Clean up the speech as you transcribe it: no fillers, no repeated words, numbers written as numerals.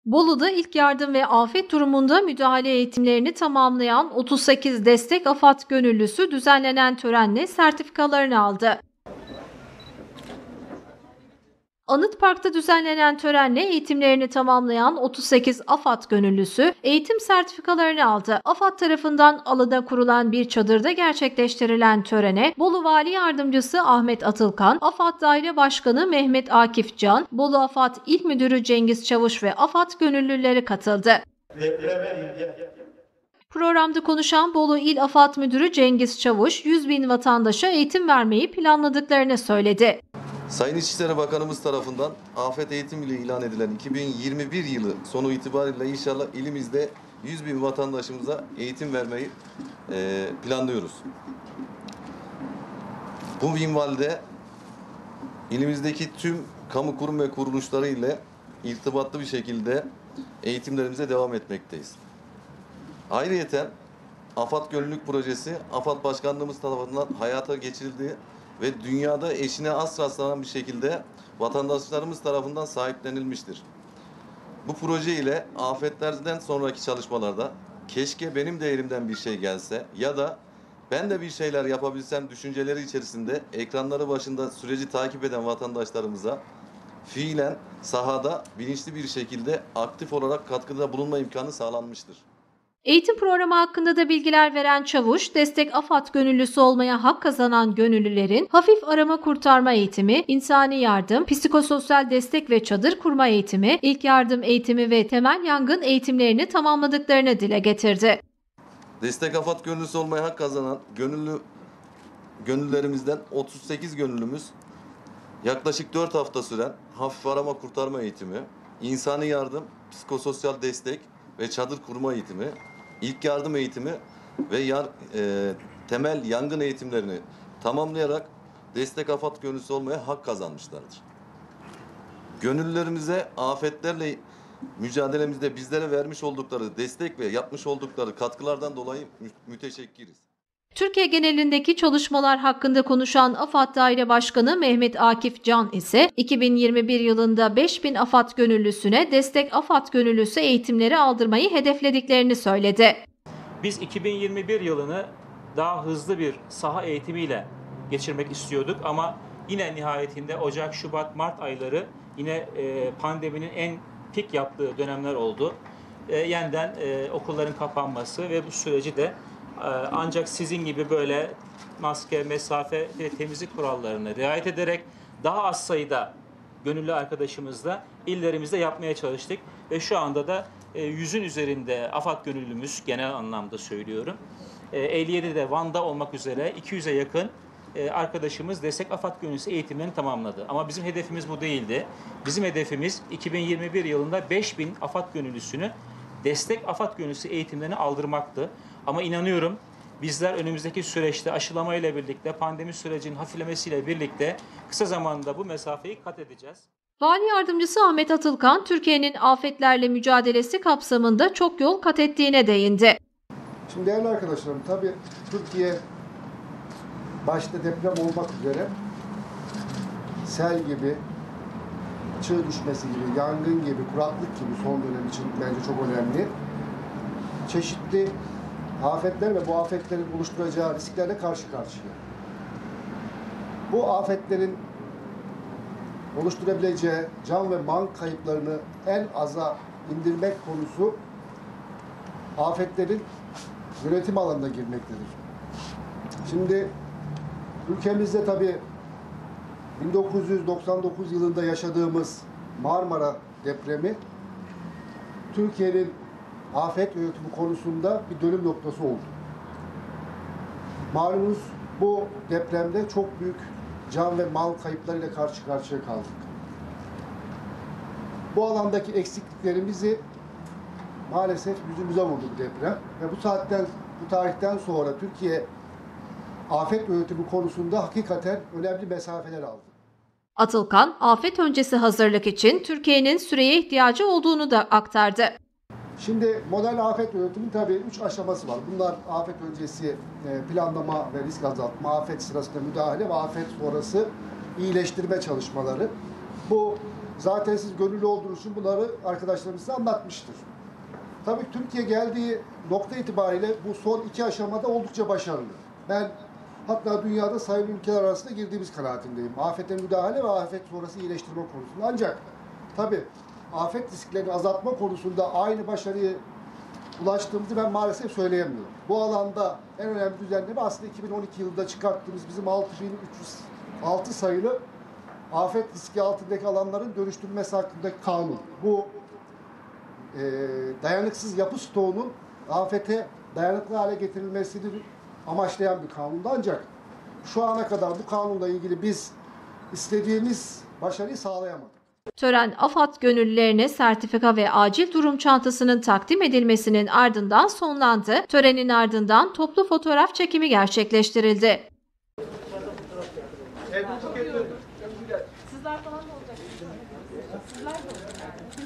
Bolu'da ilk yardım ve afet durumunda müdahale eğitimlerini tamamlayan 38 destek AFAD gönüllüsü düzenlenen törenle sertifikalarını aldı. Anıtpark'ta düzenlenen törenle eğitimlerini tamamlayan 38 AFAD gönüllüsü eğitim sertifikalarını aldı. AFAD tarafından alana kurulan bir çadırda gerçekleştirilen törene Bolu Vali Yardımcısı Ahmet Atılkan, AFAD Daire Başkanı Mehmet Akif Can, Bolu AFAD İl Müdürü Cengiz Çavuş ve AFAD gönüllüleri katıldı. Programda konuşan Bolu İl AFAD Müdürü Cengiz Çavuş, 100.000 vatandaşa eğitim vermeyi planladıklarını söyledi. Sayın İçişleri Bakanımız tarafından afet eğitim ile ilan edilen 2021 yılı sonu itibariyle inşallah ilimizde 100.000 vatandaşımıza eğitim vermeyi planlıyoruz. Bu minvalde ilimizdeki tüm kamu kurum ve kuruluşları ile irtibatlı bir şekilde eğitimlerimize devam etmekteyiz. Ayrıyeten AFAD Gönüllülük Projesi AFAD Başkanlığımız tarafından hayata geçirildi ve dünyada eşine az rastlanan bir şekilde vatandaşlarımız tarafından sahiplenilmiştir. Bu proje ile afetlerden sonraki çalışmalarda keşke benim de elimden bir şey gelse ya da ben de bir şeyler yapabilsem düşünceleri içerisinde ekranları başında süreci takip eden vatandaşlarımıza fiilen sahada bilinçli bir şekilde aktif olarak katkıda bulunma imkanı sağlanmıştır. Eğitim programı hakkında da bilgiler veren Çavuş, destek AFAD gönüllüsü olmaya hak kazanan gönüllülerin hafif arama kurtarma eğitimi, insani yardım, psikososyal destek ve çadır kurma eğitimi, ilk yardım eğitimi ve temel yangın eğitimlerini tamamladıklarını dile getirdi. Destek AFAD gönüllüsü olmaya hak kazanan gönüllülerimizden 38 gönüllümüz yaklaşık 4 hafta süren hafif arama kurtarma eğitimi, insani yardım, psikososyal destek ve çadır kurma eğitimi, ilk yardım eğitimi ve temel yangın eğitimlerini tamamlayarak destek AFAD gönüllüsü olmaya hak kazanmışlardır. Gönüllülerimize afetlerle mücadelemizde bizlere vermiş oldukları destek ve yapmış oldukları katkılardan dolayı müteşekkiriz. Türkiye genelindeki çalışmalar hakkında konuşan AFAD Daire Başkanı Mehmet Akif Can ise 2021 yılında 5.000 AFAD gönüllüsüne destek AFAD gönüllüsü eğitimleri aldırmayı hedeflediklerini söyledi. Biz 2021 yılını daha hızlı bir saha eğitimiyle geçirmek istiyorduk ama yine nihayetinde Ocak, Şubat, Mart ayları yine pandeminin en pik yaptığı dönemler oldu. Yeniden okulların kapanması ve bu süreci de ancak sizin gibi böyle maske, mesafe ve temizlik kurallarını riayet ederek daha az sayıda gönüllü arkadaşımızla illerimizde yapmaya çalıştık. Ve şu anda da 100'ün üzerinde AFAD gönüllümüz, genel anlamda söylüyorum. 57'de Van'da olmak üzere 200'e yakın arkadaşımız destek AFAD gönüllüsü eğitimlerini tamamladı. Ama bizim hedefimiz bu değildi. Bizim hedefimiz 2021 yılında 5.000 AFAD gönüllüsünü destek AFAD gönüllüsü eğitimlerini aldırmaktı. Ama inanıyorum bizler önümüzdeki süreçte aşılamayla birlikte, pandemi sürecinin hafiflemesiyle birlikte kısa zamanda bu mesafeyi kat edeceğiz. Vali Yardımcısı Ahmet Atılkan, Türkiye'nin afetlerle mücadelesi kapsamında çok yol kat ettiğine değindi. Şimdi değerli arkadaşlarım, tabii Türkiye başta deprem olmak üzere sel gibi, çığ düşmesi gibi, yangın gibi, kuraklık gibi son dönem için bence çok önemli. Çeşitli afetler ve bu afetlerin oluşturacağı risklerle karşı karşıya. Bu afetlerin oluşturabileceği can ve mal kayıplarını en aza indirmek konusu afetlerin yönetim alanına girmektedir. Şimdi ülkemizde tabii 1999 yılında yaşadığımız Marmara depremi Türkiye'nin afet yönetimi konusunda bir dönüm noktası oldu. Malumunuz bu depremde çok büyük can ve mal kayıplarıyla karşı karşıya kaldık. Bu alandaki eksikliklerimizi maalesef yüzümüze vurdu bu deprem ve bu tarihten sonra Türkiye afet yönetimi konusunda hakikaten önemli mesafeler aldı. Atılkan, afet öncesi hazırlık için Türkiye'nin süreye ihtiyacı olduğunu da aktardı. Şimdi modern afet yönetimin tabii 3 aşaması var. Bunlar afet öncesi planlama ve risk azaltma, afet sırasında müdahale ve afet sonrası iyileştirme çalışmaları. Bu zaten siz gönüllü olduğunuz için bunları arkadaşlarımız size anlatmıştır. Tabii Türkiye geldiği nokta itibariyle bu son 2 aşamada oldukça başarılı. Ben hatta dünyada sayılı ülkeler arasında girdiğimiz kanaatindeyim. Afete müdahale ve afet sonrası iyileştirme konusunda. Ancak tabii afet risklerini azaltma konusunda aynı başarıyı ulaştığımızı ben maalesef söyleyemiyorum. Bu alanda en önemli düzenleme aslında 2012 yılında çıkarttığımız bizim 6306 sayılı afet riski altındaki alanların dönüştürülmesi hakkındaki kanun. Bu dayanıksız yapı stoğunun afete dayanıklı hale getirilmesini amaçlayan bir kanundu. Ancak şu ana kadar bu kanunla ilgili biz istediğimiz başarıyı sağlayamadık. Tören AFAD gönüllülerine sertifika ve acil durum çantasının takdim edilmesinin ardından sonlandı. Törenin ardından toplu fotoğraf çekimi gerçekleştirildi. Sizler falan da olacaksınız. Sizler de olacaksınız.